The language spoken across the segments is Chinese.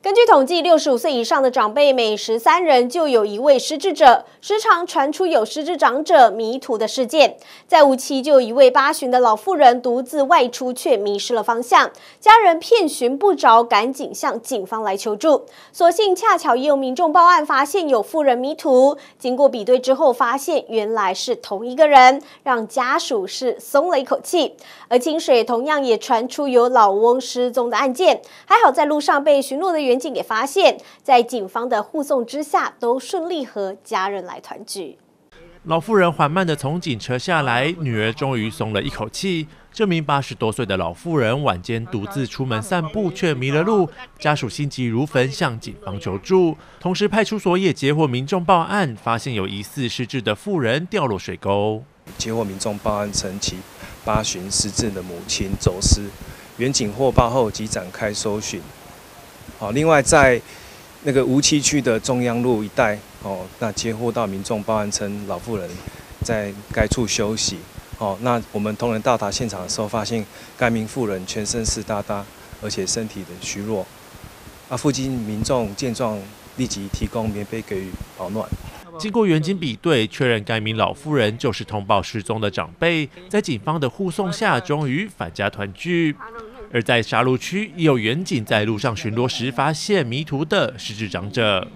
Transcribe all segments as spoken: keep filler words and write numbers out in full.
根据统计，六十五岁以上的长辈每十三人就有一位失智者，时常传出有失智长者迷途的事件。在无期就有一位八旬的老妇人独自外出，却迷失了方向，家人遍寻不着，赶紧向警方来求助。所幸恰巧也有民众报案，发现有妇人迷途，经过比对之后，发现原来是同一个人，让家属是松了一口气。而清水同样也传出有老翁失踪的案件，还好在路上被巡逻的员警给发现，在警方的护送之下，都顺利和家人来团聚。 老妇人缓慢地从警车下来，女儿终于松了一口气。这名八十多岁的老妇人晚间独自出门散步，却迷了路，家属心急如焚，向警方求助。同时，派出所也接获民众报案，发现有疑似失智的妇人掉落水沟。 接获民众报案称其八旬失智的母亲走失，员警获报后即展开搜寻。好，另外在那个无期区的中央路一带，哦，那接获到民众报案称老妇人在该处休息。哦，那我们同仁到达现场的时候，发现该名妇人全身湿哒哒，而且身体的虚弱。啊，附近民众见状立即提供棉被给予保暖。 经过员警比对，确认该名老妇人就是通报失踪的长辈，在警方的护送下，终于返家团聚。而在沙鹿区，也有员警在路上巡逻时发现迷途的失智长者。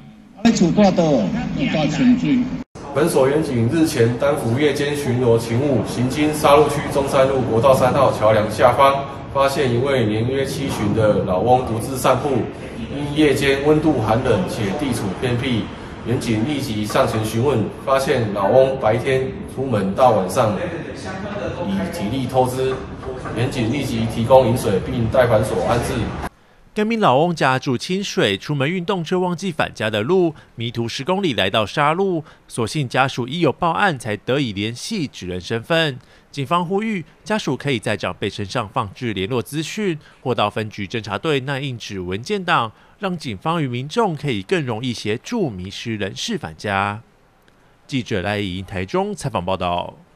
本所员警日前担负夜间巡逻勤务，行经沙鹿区中山路国道三号桥梁下方，发现一位年约七旬的老翁独自散步，因夜间温度寒冷且地处偏僻，员警立即上前询问，发现老翁白天出门到晚上以体力透支，员警立即提供饮水并带返所安置。 该名老翁家住清水，出门运动却忘记返家的路，迷途十公里来到沙鹿，所幸家属已有报案，才得以联系指认身份。警方呼吁家属可以在长辈身上放置联络资讯，或到分局侦查队捺印指文件档，让警方与民众可以更容易协助迷失人士返家。记者赖以台中采访报道。